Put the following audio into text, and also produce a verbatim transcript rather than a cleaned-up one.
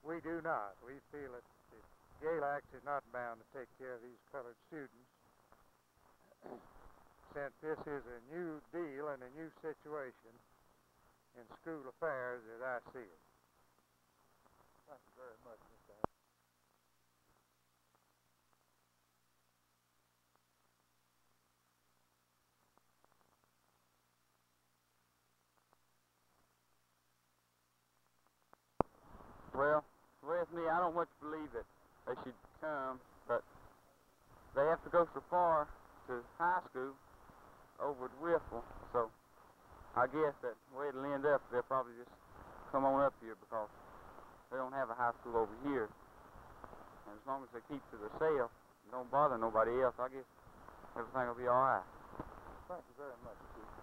We do not. We feel that Galax is not bound to take care of these colored students, since this is a new deal and a new situation in school affairs as I see it. Thank you very much, Mister Harris. Well, with me, I don't much believe that they should come, but they have to go so far to high school over at Wytheville, so I guess that way it'll end up, they'll probably just come on up here because they don't have a high school over here. And as long as they keep to themselves and don't bother nobody else, I guess everything will be all right. Thank you very much, Chief.